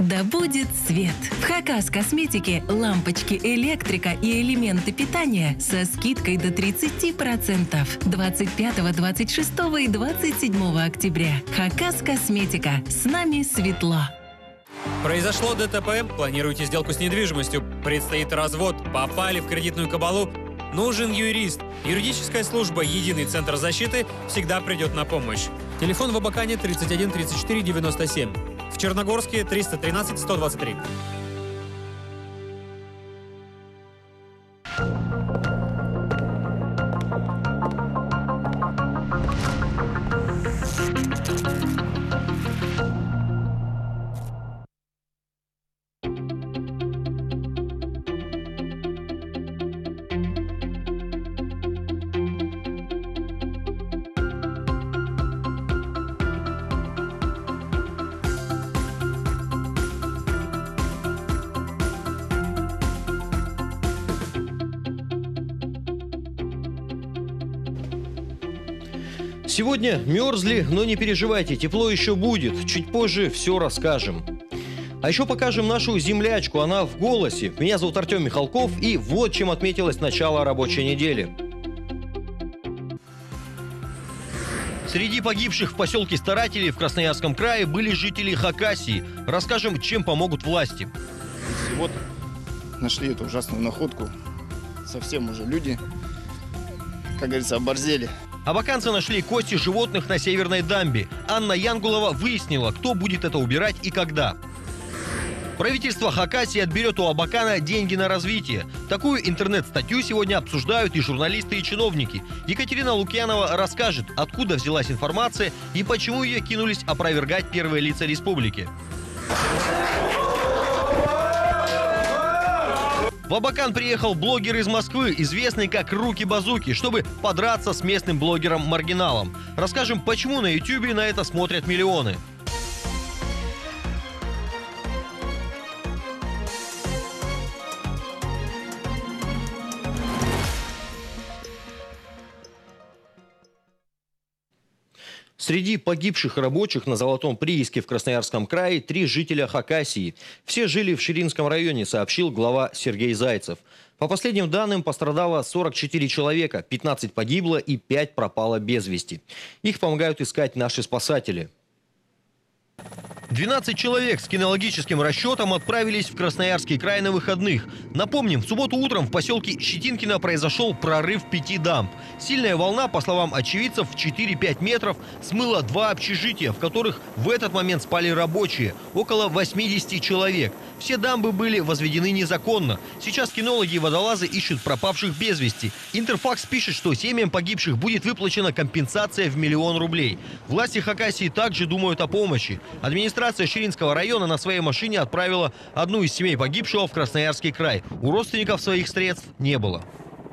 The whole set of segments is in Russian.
Да будет свет! В Хакас Косметике лампочки, электрика и элементы питания со скидкой до 30%. 25, 26 и 27 октября. Хакас Косметика. С нами светло. Произошло ДТП, планируете сделку с недвижимостью, предстоит развод, попали в кредитную кабалу. Нужен юрист. Юридическая служба «Единый центр защиты» всегда придет на помощь. Телефон в Абакане 31 34 97. В Черногорске 313 123. Сегодня мерзли, но не переживайте, тепло еще будет. Чуть позже все расскажем. А еще покажем нашу землячку, она в голосе. Меня зовут Артем Михалков, и вот чем отметилось начало рабочей недели. Среди погибших в поселке Старатели в Красноярском крае были жители Хакасии. Расскажем, чем помогут власти. Вот нашли эту ужасную находку. Совсем уже люди, как говорится, оборзели. Абаканцы нашли кости животных на Северной дамбе. Анна Янгулова выяснила, кто будет это убирать и когда. Правительство Хакасии отберет у Абакана деньги на развитие. Такую интернет-статью сегодня обсуждают и журналисты, и чиновники. Екатерина Лукьянова расскажет, откуда взялась информация и почему ее кинулись опровергать первые лица республики. В Абакан приехал блогер из Москвы, известный как Руки-Базуки, чтобы подраться с местным блогером-маргиналом. Расскажем, почему на Ютубе на это смотрят миллионы. Среди погибших рабочих на Золотом прииске в Красноярском крае 3 жителя Хакасии. Все жили в Ширинском районе, сообщил глава Сергей Зайцев. По последним данным, пострадало 44 человека, 15 погибло и 5 пропало без вести. Их помогают искать наши спасатели. 12 человек с кинологическим расчетом отправились в Красноярский край на выходных. Напомним, в субботу утром в поселке Щетинкино произошел прорыв 5 дамб. Сильная волна, по словам очевидцев, в 4-5 метров смыла 2 общежития, в которых в этот момент спали рабочие. Около 80 человек. Все дамбы были возведены незаконно. Сейчас кинологи и водолазы ищут пропавших без вести. Интерфакс пишет, что семьям погибших будет выплачена компенсация в 1 000 000 рублей. Власти Хакасии также думают о помощи. Администрация Ширинского района на своей машине отправила одну из семей погибшего в Красноярский край. У родственников своих средств не было.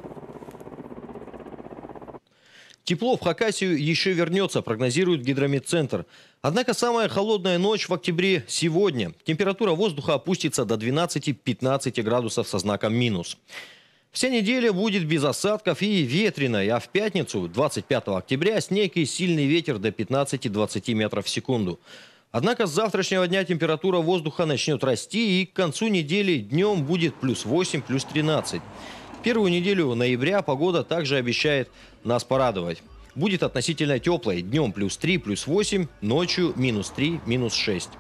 Тепло в Хакасию еще вернется, прогнозирует Гидрометцентр. Однако самая холодная ночь в октябре сегодня. Температура воздуха опустится до 12-15 градусов со знаком минус. Вся неделя будет без осадков и ветреной, а в пятницу, 25 октября, снег и сильный ветер до 15-20 метров в секунду. Однако с завтрашнего дня температура воздуха начнет расти, и к концу недели днем будет +8, +13. Первую неделю ноября погода также обещает нас порадовать. Будет относительно теплой, днем +3, +8, ночью -3, -6.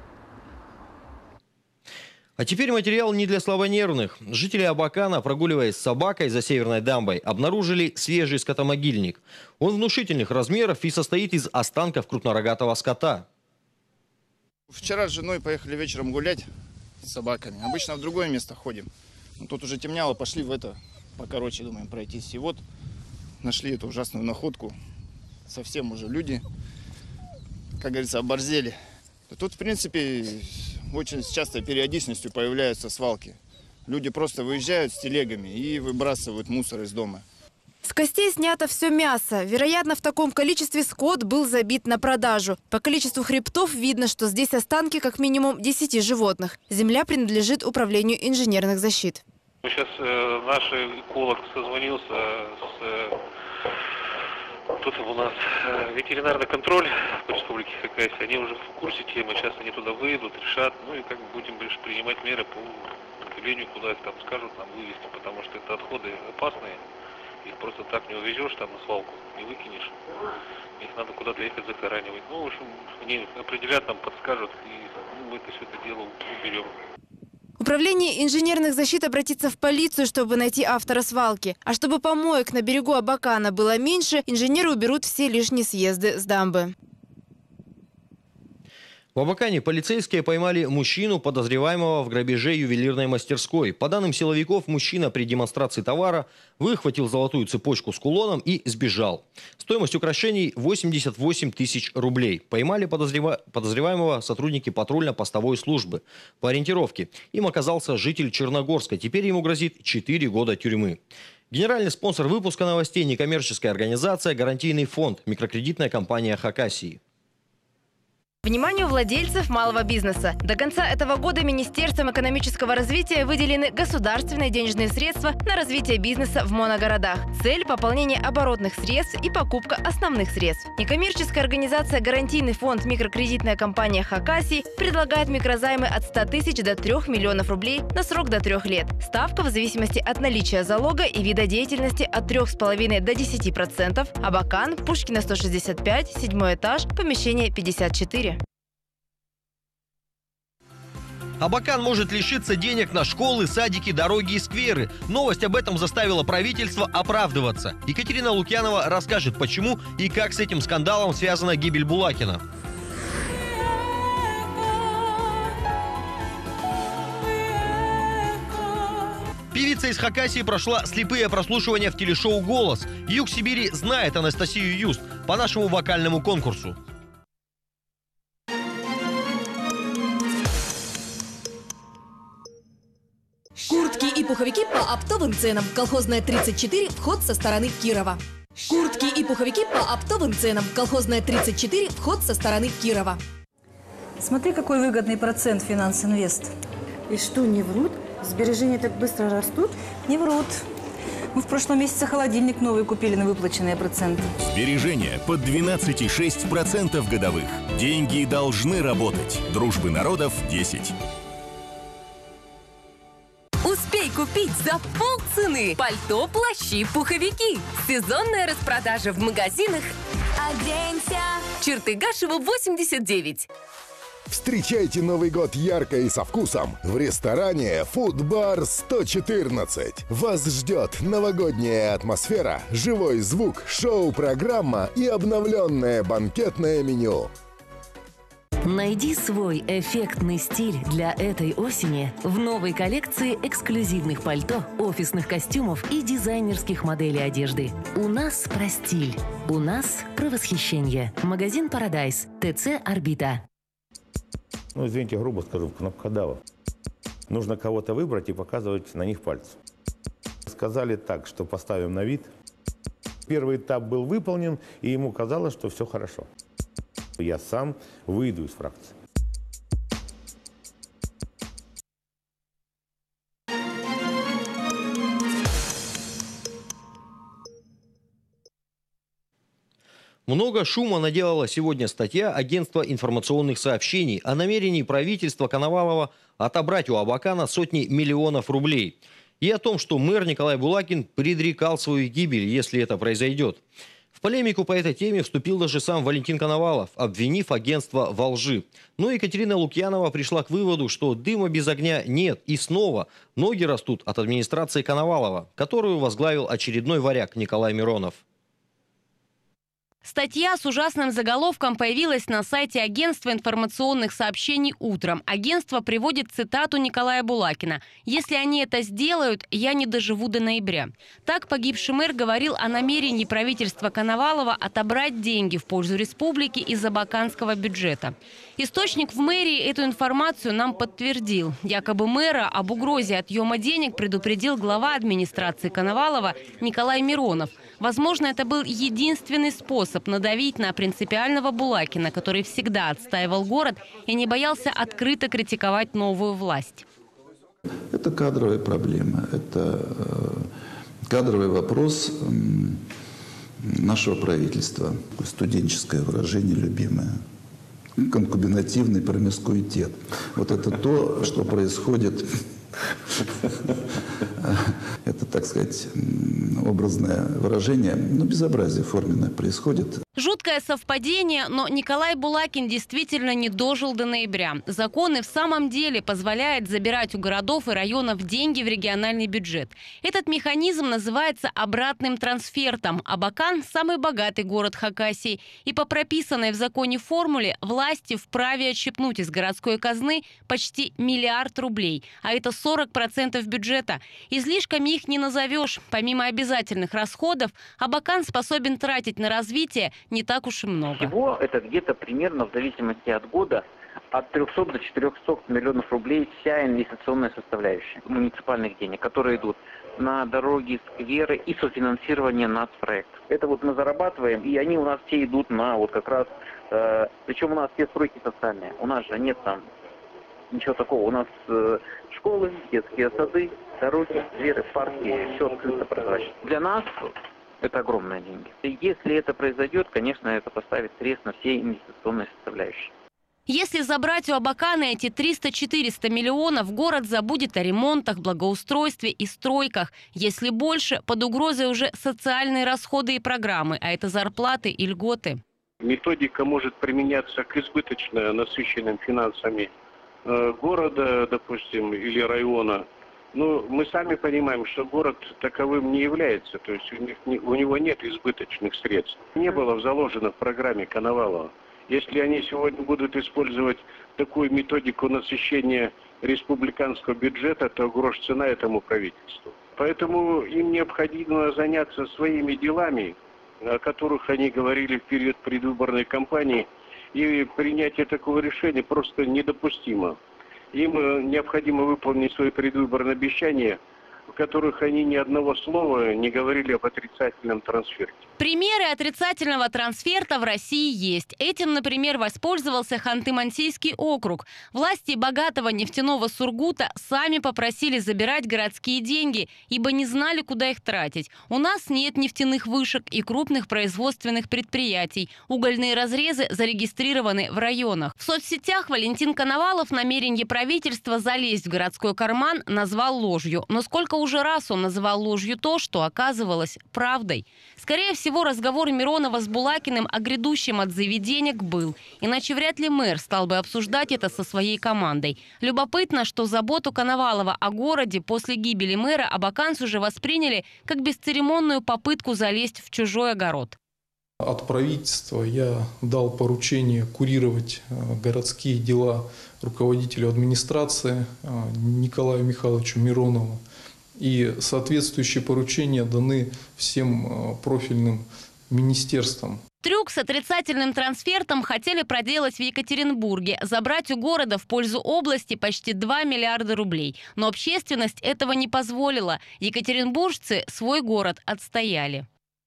А теперь материал не для слабонервных. Жители Абакана, прогуливаясь с собакой за Северной дамбой, обнаружили свежий скотомогильник. Он внушительных размеров и состоит из останков крупнорогатого скота. Вчера с женой поехали вечером гулять с собаками. Обычно в другое место ходим. Но тут уже темняло, пошли в это покороче, думаем, пройтись. И вот нашли эту ужасную находку. Совсем уже люди, как говорится, оборзели. Тут, в принципе, очень с частой периодичностью появляются свалки. Люди просто выезжают с телегами и выбрасывают мусор из дома. С костей снято все мясо. Вероятно, в таком количестве скот был забит на продажу. По количеству хребтов видно, что здесь останки как минимум 10 животных. Земля принадлежит управлению инженерных защит. Сейчас наш эколог созвонился с Тут у нас ветеринарный контроль по республике Хакасия. Они уже в курсе темы, сейчас они туда выйдут, решат. Ну и как бы будем лишь принимать меры по выявлению, куда их там скажут нам вывезти, потому что это отходы опасные. Их просто так не увезешь там на свалку, не выкинешь. Их надо куда-то ехать захоранивать. Ну, в общем, они определят, нам подскажут, и мы это все это дело уберем. Управление инженерных защит обратится в полицию, чтобы найти автора свалки. А чтобы помоек на берегу Абакана было меньше, инженеры уберут все лишние съезды с дамбы. В Абакане полицейские поймали мужчину, подозреваемого в грабеже ювелирной мастерской. По данным силовиков, мужчина при демонстрации товара выхватил золотую цепочку с кулоном и сбежал. Стоимость украшений 88 тысяч рублей. Поймали подозреваемого сотрудники патрульно-постовой службы. По ориентировке им оказался житель Черногорска. Теперь ему грозит 4 года тюрьмы. Генеральный спонсор выпуска новостей – некоммерческая организация «Гарантийный фонд», микрокредитная компания Хакасии. Вниманию владельцев малого бизнеса. До конца этого года Министерством экономического развития выделены государственные денежные средства на развитие бизнеса в моногородах. Цель – пополнение оборотных средств и покупка основных средств. Некоммерческая организация «Гарантийный фонд», микрокредитная компания Хакасии предлагает микрозаймы от 100 тысяч до 3 миллионов рублей на срок до 3 лет. Ставка в зависимости от наличия залога и вида деятельности от 3,5% до 10%. Абакан, Пушкина 165, 7 этаж, помещение 54. Абакан может лишиться денег на школы, садики, дороги и скверы. Новость об этом заставила правительство оправдываться. Екатерина Лукьянова расскажет, почему и как с этим скандалом связана гибель Булакина. Певица из Хакасии прошла слепые прослушивания в телешоу «Голос». Юг Сибири знает Анастасию Юст по нашему вокальному конкурсу. Куртки и пуховики по оптовым ценам. Колхозная 34, вход со стороны Кирова. Куртки и пуховики по оптовым ценам. Колхозная 34, вход со стороны Кирова. Смотри, какой выгодный процент Финанс-Инвест. И что, не врут? Сбережения так быстро растут? Не врут. Мы в прошлом месяце холодильник новый купили на выплаченные проценты. Сбережения под 12,6% годовых. Деньги должны работать. Дружбы народов 10. Успей купить за полцены пальто, плащи, пуховики. Сезонная распродажа в магазинах «Оденься». Чертыгашева, 89. Встречайте Новый год ярко и со вкусом в ресторане «Фудбар 114». Вас ждет новогодняя атмосфера, живой звук, шоу-программа и обновленное банкетное меню. Найди свой эффектный стиль для этой осени в новой коллекции эксклюзивных пальто, офисных костюмов и дизайнерских моделей одежды. У нас про стиль, у нас про восхищение. Магазин «Парадайз», ТЦ «Орбита». Ну, извините, грубо скажу, кнопкодавов. Нужно кого-то выбрать и показывать на них пальцем. Сказали так, что поставим на вид. Первый этап был выполнен, и ему казалось, что все хорошо. Я сам выйду из фракции. Много шума наделала сегодня статья Агентства информационных сообщений о намерении правительства Коновалова отобрать у Абакана сотни миллионов рублей. И о том, что мэр Николай Булакин предрекал свою гибель, если это произойдет. В полемику по этой теме вступил даже сам Валентин Коновалов, обвинив агентство во лжи. Но Екатерина Лукьянова пришла к выводу, что дыма без огня нет. И снова ноги растут от администрации Коновалова, которую возглавил очередной варяг Николай Миронов. Статья с ужасным заголовком появилась на сайте Агентства информационных сообщений утром. Агентство приводит цитату Николая Булакина: «Если они это сделают, я не доживу до ноября». Так погибший мэр говорил о намерении правительства Коновалова отобрать деньги в пользу республики из абаканского бюджета. Источник в мэрии эту информацию нам подтвердил. Якобы мэра об угрозе отъема денег предупредил глава администрации Коновалова Николай Миронов. Возможно, это был единственный способ надавить на принципиального Булакина, который всегда отстаивал город и не боялся открыто критиковать новую власть. Это кадровая проблема, это кадровый вопрос, нашего правительства. Студенческое выражение любимое. Конкубинативный промискуитет. Вот это то, что происходит, это, так сказать, образное выражение, но безобразие форменное происходит. Жуткое совпадение, но Николай Булакин действительно не дожил до ноября. Закон и в самом деле позволяет забирать у городов и районов деньги в региональный бюджет. Этот механизм называется обратным трансфертом. Абакан – самый богатый город Хакасии. И по прописанной в законе формуле власти вправе отщипнуть из городской казны почти 1 миллиард рублей. А это 40% бюджета. Излишками их не назовешь. Помимо обязательных расходов, Абакан способен тратить на развитие не так уж и много. Всего это где-то примерно в зависимости от года от 300 до 400 миллионов рублей вся инвестиционная составляющая муниципальных денег, которые идут на дороги, скверы и софинансирование нацпроектов. Это вот мы зарабатываем, и они у нас все идут на вот как раз, причем у нас все стройки социальные. У нас же нет там ничего такого. У нас школы, детские сады, дороги, скверы, парки, все открыто, прозрачно. Для нас это огромные деньги. И если это произойдет, конечно, это поставит крест на все инвестиционные составляющие. Если забрать у Абакана эти 300-400 миллионов, город забудет о ремонтах, благоустройстве и стройках. Если больше, под угрозой уже социальные расходы и программы, а это зарплаты и льготы. Методика может применяться к избыточно насыщенным финансами города, допустим, или района. Но мы сами понимаем, что город таковым не является, то есть у него нет избыточных средств. Не было заложено в программе Коновалова. Если они сегодня будут использовать такую методику насыщения республиканского бюджета, то грош цена этому правительству. Поэтому им необходимо заняться своими делами, о которых они говорили в период предвыборной кампании, и принятие такого решения просто недопустимо. Им необходимо выполнить свои предвыборные обещания, в которых они ни одного слова не говорили об отрицательном трансферте. Примеры отрицательного трансферта в России есть. Этим, например, воспользовался Ханты-Мансийский округ. Власти богатого нефтяного Сургута сами попросили забирать городские деньги, ибо не знали, куда их тратить. У нас нет нефтяных вышек и крупных производственных предприятий. Угольные разрезы зарегистрированы в районах. В соцсетях Валентин Коновалов намерение правительства залезть в городской карман назвал ложью. Но сколько уже раз он называл ложью то, что оказывалось правдой. Скорее всего, разговор Миронова с Булакиным о грядущем отзыве денег был. Иначе вряд ли мэр стал бы обсуждать это со своей командой. Любопытно, что заботу Коновалова о городе после гибели мэра абаканцы уже восприняли как бесцеремонную попытку залезть в чужой огород. От правительства я дал поручение курировать городские дела руководителю администрации Николаю Михайловичу Миронову. И соответствующие поручения даны всем профильным министерствам. Трюк с отрицательным трансфертом хотели проделать в Екатеринбурге, забрать у города в пользу области почти 2 миллиарда рублей. Но общественность этого не позволила. Екатеринбуржцы свой город отстояли.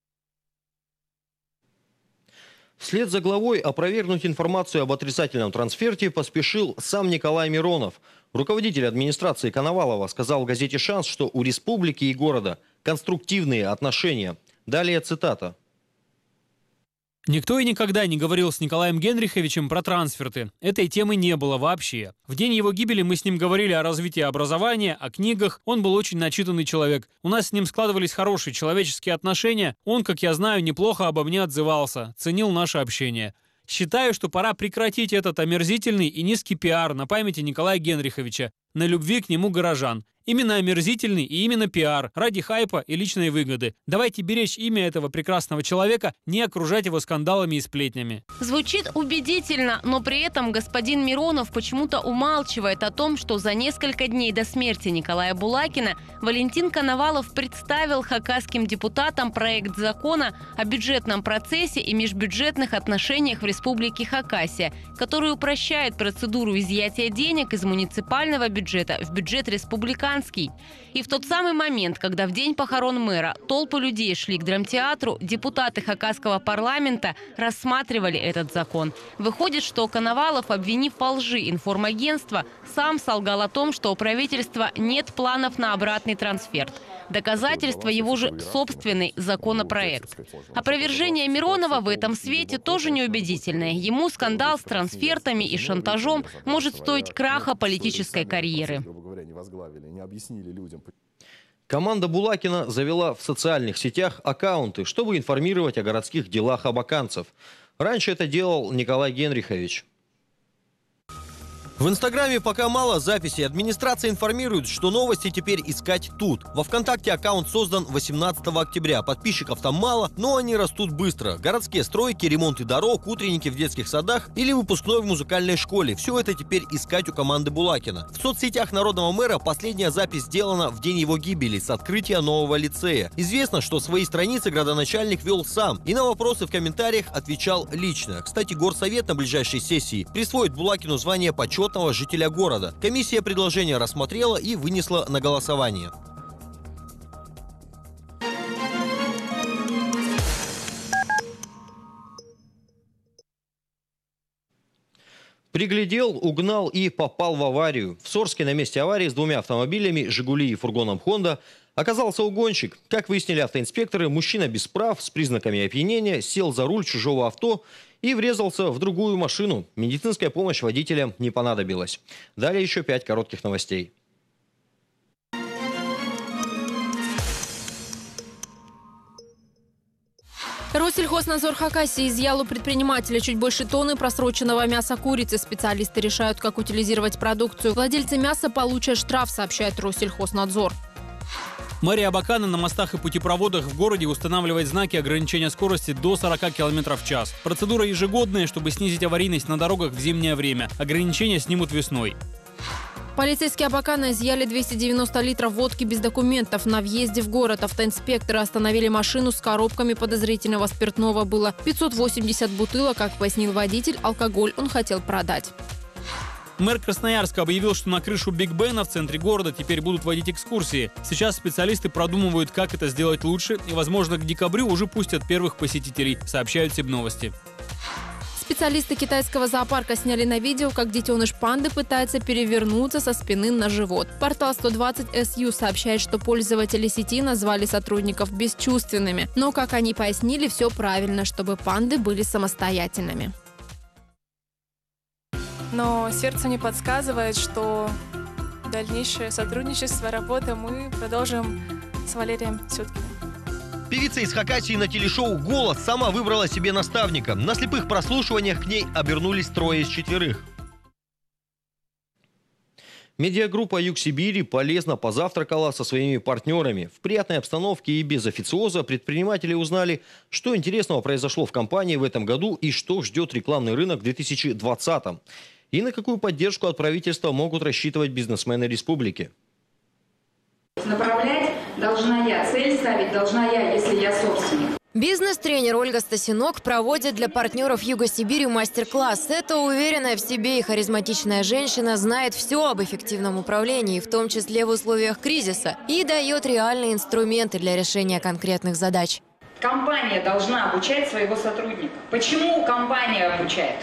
Вслед за главой опровергнуть информацию об отрицательном трансферте поспешил сам Николай Миронов. Руководитель администрации Коновалова сказал в газете «Шанс», что у республики и города конструктивные отношения. Далее цитата. Никто и никогда не говорил с Николаем Генриховичем про трансферты. Этой темы не было вообще. В день его гибели мы с ним говорили о развитии образования, о книгах. Он был очень начитанный человек. У нас с ним складывались хорошие человеческие отношения. Он, как я знаю, неплохо обо мне отзывался, ценил наше общение. Считаю, что пора прекратить этот омерзительный и низкий пиар на памяти Николая Генриховича, на любви к нему горожан. Именно омерзительный и именно пиар, ради хайпа и личной выгоды. Давайте беречь имя этого прекрасного человека, не окружать его скандалами и сплетнями. Звучит убедительно, но при этом господин Миронов почему-то умалчивает о том, что за несколько дней до смерти Николая Булакина Валентин Коновалов представил хакасским депутатам проект закона о бюджетном процессе и межбюджетных отношениях в Республике Хакасия, который упрощает процедуру изъятия денег из муниципального бюджета бюджета в бюджет республиканский. И в тот самый момент, когда в день похорон мэра толпы людей шли к драмтеатру, депутаты Хакасского парламента рассматривали этот закон. Выходит, что Коновалов, обвинив во лжи информагентство, сам солгал о том, что у правительства нет планов на обратный трансферт. Доказательство его же собственный законопроект. Опровержение Миронова в этом свете тоже неубедительное. Ему скандал с трансфертами и шантажом может стоить краха политической карьеры. Команда Булакина завела в социальных сетях аккаунты, чтобы информировать о городских делах абаканцев. Раньше это делал Николай Генрихович. В Инстаграме пока мало записей. Администрация информирует, что новости теперь искать тут. Во ВКонтакте аккаунт создан 18 октября. Подписчиков там мало, но они растут быстро. Городские стройки, ремонты дорог, утренники в детских садах или выпускной в музыкальной школе. Все это теперь искать у команды Булакина. В соцсетях народного мэра последняя запись сделана в день его гибели с открытия нового лицея. Известно, что свои страницы градоначальник вел сам и на вопросы в комментариях отвечал лично. Кстати, горсовет на ближайшей сессии присвоит Булакину звание почетного жителя города. Комиссия предложение рассмотрела и вынесла на голосование. Приглядел, угнал и попал в аварию. В Сорске на месте аварии с двумя автомобилями «Жигули» и фургоном «Хонда» оказался угонщик. Как выяснили автоинспекторы, мужчина без прав, с признаками опьянения, сел за руль чужого авто и врезался в другую машину. Медицинская помощь водителям не понадобилась. Далее еще 5 коротких новостей. Россельхознадзор Хакасии изъял у предпринимателя чуть больше тонны просроченного мяса курицы. Специалисты решают, как утилизировать продукцию. Владельцы мяса получат штраф, сообщает Россельхознадзор. Мэрия Абакана на мостах и путепроводах в городе устанавливает знаки ограничения скорости до 40 км в час. Процедура ежегодная, чтобы снизить аварийность на дорогах в зимнее время. Ограничения снимут весной. Полицейские Абакана изъяли 290 литров водки без документов. На въезде в город автоинспекторы остановили машину с коробками подозрительного спиртного. Было 580 бутылок, как пояснил водитель, алкоголь он хотел продать. Мэр Красноярска объявил, что на крышу Биг Бена в центре города теперь будут водить экскурсии. Сейчас специалисты продумывают, как это сделать лучше, и, возможно, к декабрю уже пустят первых посетителей, сообщают Сибновости. Специалисты китайского зоопарка сняли на видео, как детеныш панды пытается перевернуться со спины на живот. Портал 120SU сообщает, что пользователи сети назвали сотрудников бесчувственными. Но, как они пояснили, все правильно, чтобы панды были самостоятельными. Но сердце мне подсказывает, что дальнейшее сотрудничество, работа мы продолжим с Валерием Сюткиным. Певица из Хакасии на телешоу «Голос» сама выбрала себе наставника. На слепых прослушиваниях к ней обернулись 3 из 4. Медиагруппа «Юг Сибири» полезно позавтракала со своими партнерами. В приятной обстановке и без официоза предприниматели узнали, что интересного произошло в компании в этом году и что ждет рекламный рынок в 2020-м. И на какую поддержку от правительства могут рассчитывать бизнесмены республики. Направлять должна я, цель ставить должна я, если я собственник. Бизнес-тренер Ольга Стасинок проводит для партнеров Юга Сибири мастер-класс. Эта уверенная в себе и харизматичная женщина знает все об эффективном управлении, в том числе в условиях кризиса, и дает реальные инструменты для решения конкретных задач. Компания должна обучать своего сотрудника. Почему компания обучает?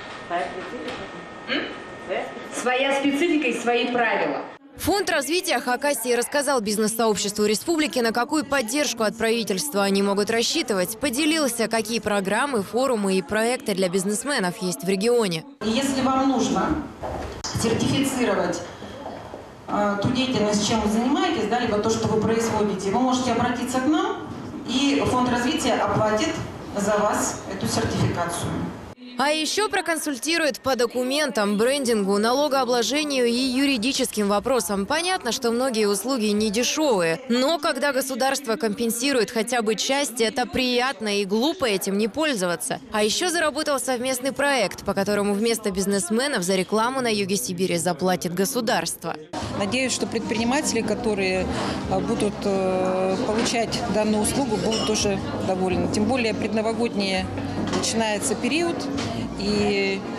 Своя специфика и свои правила. Фонд развития Хакасии рассказал бизнес-сообществу республики, на какую поддержку от правительства они могут рассчитывать. Поделился, какие программы, форумы и проекты для бизнесменов есть в регионе. Если вам нужно сертифицировать ту деятельность, чем вы занимаетесь, да, либо то, что вы производите, вы можете обратиться к нам, и Фонд развития оплатит за вас эту сертификацию. А еще проконсультирует по документам, брендингу, налогообложению и юридическим вопросам. Понятно, что многие услуги не дешевые, но когда государство компенсирует хотя бы часть, это приятно и глупо этим не пользоваться. А еще заработал совместный проект, по которому вместо бизнесменов за рекламу на Юге Сибири заплатит государство. Надеюсь, что предприниматели, которые будут получать данную услугу, будут тоже довольны. Тем более предновогодний начинается период, и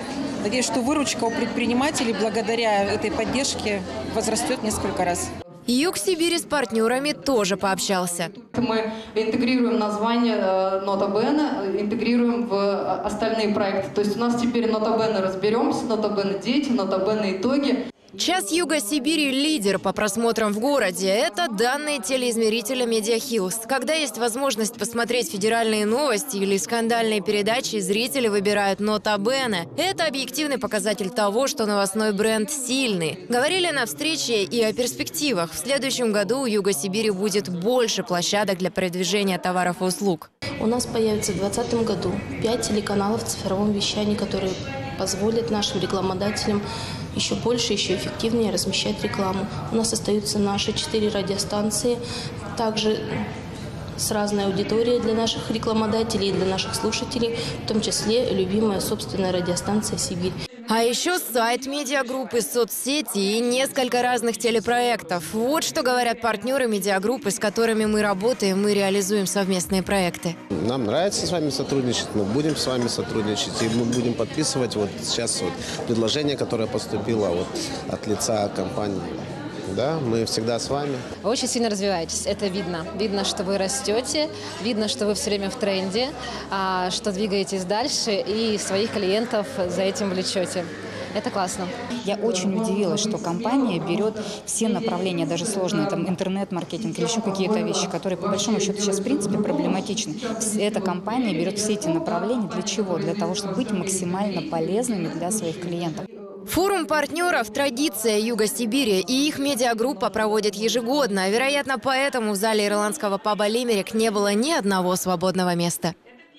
Надеюсь, что выручка у предпринимателей благодаря этой поддержке возрастет несколько раз. Юг Сибири с партнерами тоже пообщался. Мы интегрируем название Нота Бene, интегрируем в остальные проекты. То есть у нас теперь Нота Бene разберемся, Нота Бene дети, Нота Бene итоги. Час Юга Сибири – лидер по просмотрам в городе. Это данные телеизмерителя Медиахилс. Когда есть возможность посмотреть федеральные новости или скандальные передачи, зрители выбирают Нота Бene. Это объективный показатель того, что новостной бренд сильный. Говорили на встрече и о перспективах. В следующем году у Юга Сибири будет больше площадок для продвижения товаров и услуг. У нас появится в 2020 году 5 телеканалов в цифровом вещании, которые позволят нашим рекламодателям еще больше, еще эффективнее размещать рекламу. У нас остаются наши 4 радиостанции, также с разной аудиторией для наших рекламодателей и для наших слушателей, в том числе любимая собственная радиостанция «Сибирь». А еще сайт медиагруппы, соцсети и несколько разных телепроектов. Вот что говорят партнеры медиагруппы, с которыми мы работаем, мы реализуем совместные проекты. Нам нравится с вами сотрудничать, мы будем с вами сотрудничать, и мы будем подписывать вот сейчас вот предложение, которое поступило вот от лица компании. Да, мы всегда с вами. Вы очень сильно развиваетесь, это видно. Видно, что вы растете, видно, что вы все время в тренде, что двигаетесь дальше и своих клиентов за этим влечете. Это классно. Я очень удивилась, что компания берет все направления, даже сложные, там интернет-маркетинг или еще какие-то вещи, которые по большому счету сейчас в принципе проблематичны. Эта компания берет все эти направления для чего? Для того, чтобы быть максимально полезными для своих клиентов. Форум партнеров – традиция Юга Сибири, и их медиагруппа проводит ежегодно. Вероятно, поэтому в зале ирландского паба «Лимерик» не было ни одного свободного места.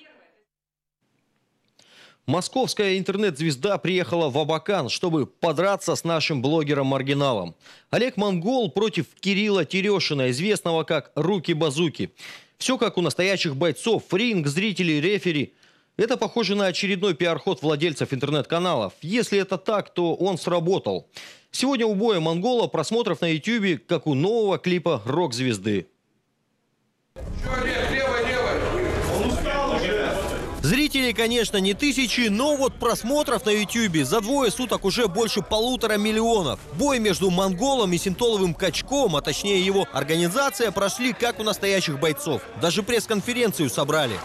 Московская интернет-звезда приехала в Абакан, чтобы подраться с нашим блогером-маргиналом. Олег Монгол против Кирилла Терешина, известного как Руки-Базуки. Все как у настоящих бойцов. Ринг, зрители, рефери. Это похоже на очередной пиар-ход владельцев интернет-каналов. Если это так, то он сработал. Сегодня у боя Монгола просмотров на YouTube, как у нового клипа рок-звезды. Зрителей, конечно, не тысячи, но вот просмотров на YouTube за 2 суток уже больше 1,5 миллиона. Бой между Монголом и Синтоловым Качком, а точнее его организация, прошли как у настоящих бойцов. Даже пресс-конференцию собрали.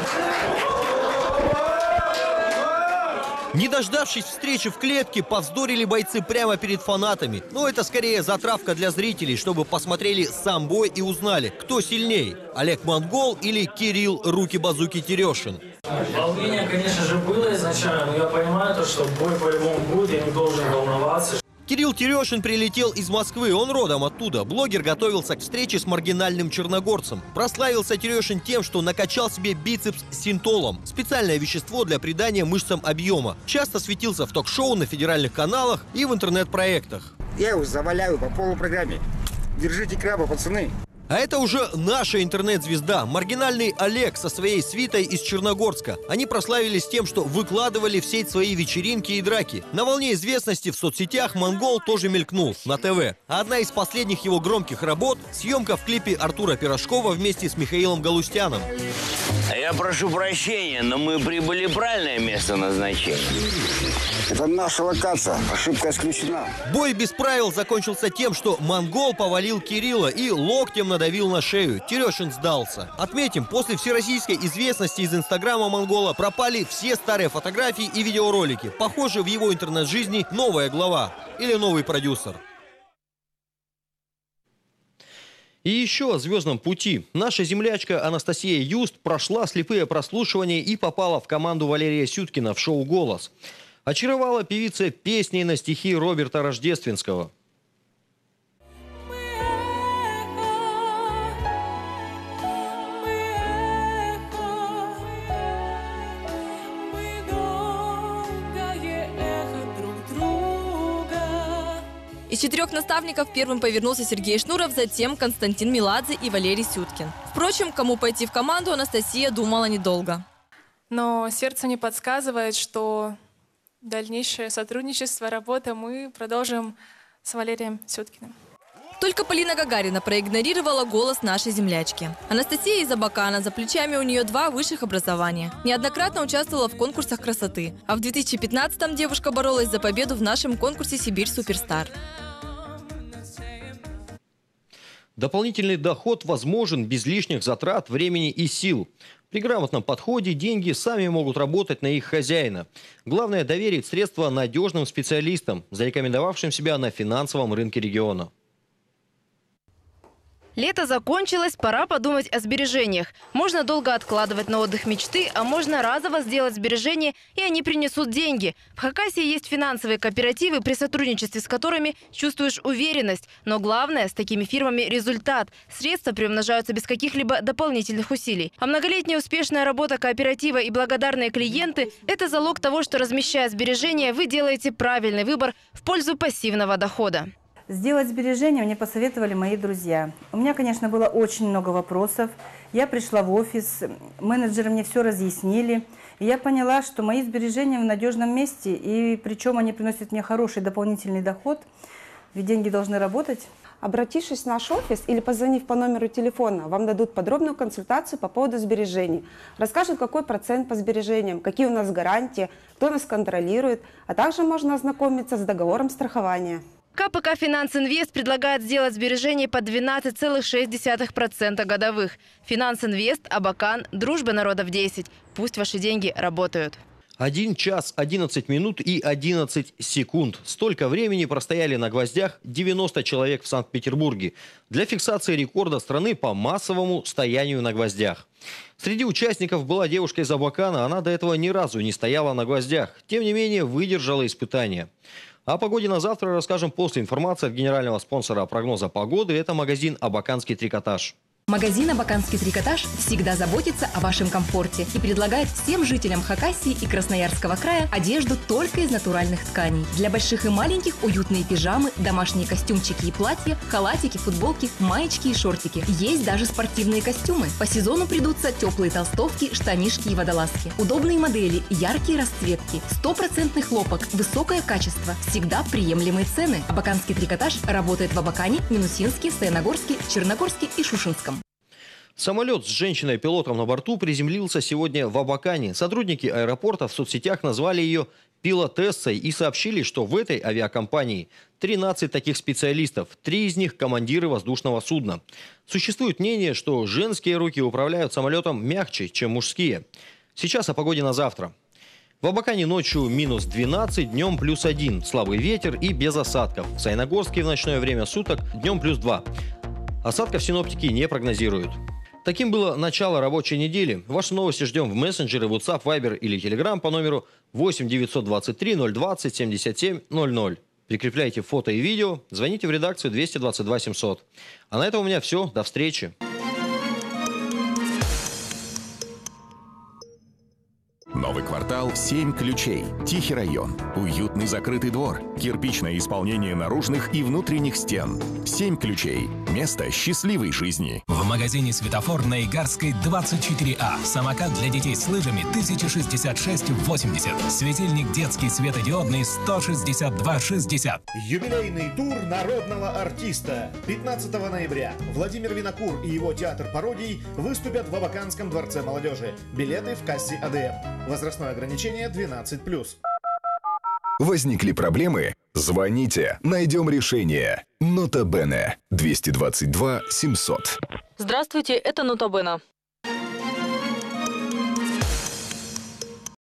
Не дождавшись встречи в клетке, повздорили бойцы прямо перед фанатами. Но это скорее затравка для зрителей, чтобы посмотрели сам бой и узнали, кто сильней – Олег Монгол или Кирилл Руки-Базуки Терешин. Волнение, конечно же, было изначально, но я понимаю, что бой по-любому будет, я не должен волноваться. Кирилл Терешин прилетел из Москвы, он родом оттуда. Блогер готовился к встрече с маргинальным черногорцем. Прославился Терешин тем, что накачал себе бицепс синтолом. Специальное вещество для придания мышцам объема. Часто светился в ток-шоу, на федеральных каналах и в интернет-проектах. Я его заваляю по полупрограмме. Держите краба, пацаны. А это уже наша интернет-звезда. Маргинальный Олег со своей свитой из Черногорска. Они прославились тем, что выкладывали в сеть свои вечеринки и драки. На волне известности в соцсетях Монгол тоже мелькнул на ТВ. А одна из последних его громких работ – съемка в клипе Артура Пирожкова вместе с Михаилом Галустяном. Я прошу прощения, но мы прибыли в правильное место назначения. Это наша локация. Ошибка исключена. Бой без правил закончился тем, что Монгол повалил Кирилла и локтем надавил на шею. Терешин сдался. Отметим, после всероссийской известности из инстаграма Монгола пропали все старые фотографии и видеоролики. Похоже, в его интернет-жизни новая глава или новый продюсер. И еще о звездном пути. Наша землячка Анастасия Юст прошла слепые прослушивания и попала в команду Валерия Сюткина в шоу «Голос». Очаровала певица песней на стихи Роберта Рождественского. Из 4 наставников первым повернулся Сергей Шнуров, затем Константин Меладзе и Валерий Сюткин. Впрочем, кому пойти в команду, Анастасия думала недолго. Но сердце мне подсказывает, что дальнейшее сотрудничество, работа мы продолжим с Валерием Сюткиным. Только Полина Гагарина проигнорировала голос нашей землячки. Анастасия из Абакана, за плечами у нее 2 высших образования. Неоднократно участвовала в конкурсах красоты. А в 2015-м девушка боролась за победу в нашем конкурсе «Сибирь Суперстар». Дополнительный доход возможен без лишних затрат времени и сил. При грамотном подходе деньги сами могут работать на их хозяина. Главное – доверить средства надежным специалистам, зарекомендовавшим себя на финансовом рынке региона. Лето закончилось, пора подумать о сбережениях. Можно долго откладывать на отдых мечты, а можно разово сделать сбережения, и они принесут деньги. В Хакасии есть финансовые кооперативы, при сотрудничестве с которыми чувствуешь уверенность. Но главное, с такими фирмами результат. Средства приумножаются без каких-либо дополнительных усилий. А многолетняя успешная работа кооператива и благодарные клиенты – это залог того, что, размещая сбережения, вы делаете правильный выбор в пользу пассивного дохода. Сделать сбережения мне посоветовали мои друзья. У меня, конечно, было очень много вопросов. Я пришла в офис, менеджеры мне все разъяснили. И я поняла, что мои сбережения в надежном месте, и причем они приносят мне хороший дополнительный доход, ведь деньги должны работать. Обратившись в наш офис или позвонив по номеру телефона, вам дадут подробную консультацию по поводу сбережений. Расскажут, какой процент по сбережениям, какие у нас гарантии, кто нас контролирует, а также можно ознакомиться с договором страхования. КПК «Финанс Инвест» предлагает сделать сбережения по 12,6% годовых. «Финанс Инвест», Абакан, дружба народов 10. Пусть ваши деньги работают. 1 час 11 минут и 11 секунд. Столько времени простояли на гвоздях 90 человек в Санкт-Петербурге для фиксации рекорда страны по массовому стоянию на гвоздях. Среди участников была девушка из Абакана. Она до этого ни разу не стояла на гвоздях. Тем не менее, выдержала испытание. О погоде на завтра расскажем после информации от генерального спонсора прогноза погоды. Это магазин «Абаканский трикотаж». Магазин «Абаканский трикотаж» всегда заботится о вашем комфорте и предлагает всем жителям Хакасии и Красноярского края одежду только из натуральных тканей. Для больших и маленьких уютные пижамы, домашние костюмчики и платья, халатики, футболки, маечки и шортики. Есть даже спортивные костюмы. По сезону придутся теплые толстовки, штанишки и водолазки. Удобные модели, яркие расцветки, 100% хлопок, высокое качество, всегда приемлемые цены. «Абаканский трикотаж» работает в Абакане, Минусинске, Саяногорске, Черногорске и Шушинском. Самолет с женщиной-пилотом на борту приземлился сегодня в Абакане. Сотрудники аэропорта в соцсетях назвали ее пилотессой и сообщили, что в этой авиакомпании 13 таких специалистов, 3 из них командиры воздушного судна. Существует мнение, что женские руки управляют самолетом мягче, чем мужские. Сейчас о погоде на завтра. В Абакане ночью -12, днем +1, слабый ветер и без осадков. В Саяногорске в ночное время суток днем +2. Осадков синоптики не прогнозируют. Таким было начало рабочей недели. Ваши новости ждем в мессенджеры, WhatsApp, Viber или Telegram по номеру 8 923 020 77 00. Прикрепляйте фото и видео, звоните в редакцию 222 700. А на этом у меня все. До встречи. Новый квартал 7 ключей. Тихий район. Уютный закрытый двор. Кирпичное исполнение наружных и внутренних стен. 7 ключей. Место счастливой жизни. В магазине «Светофор» на Игарской 24А. Самокат для детей с лыжами 1066-80. Светильник детский светодиодный 162-60. Юбилейный тур народного артиста. 15 ноября Владимир Винокур и его театр пародий выступят в Абаканском дворце молодежи. Билеты в кассе АДМ. Возрастное ограничение 12+. Возникли проблемы? Звоните, найдем решение. Нота Бене 222 700. Здравствуйте, это Нота Бене.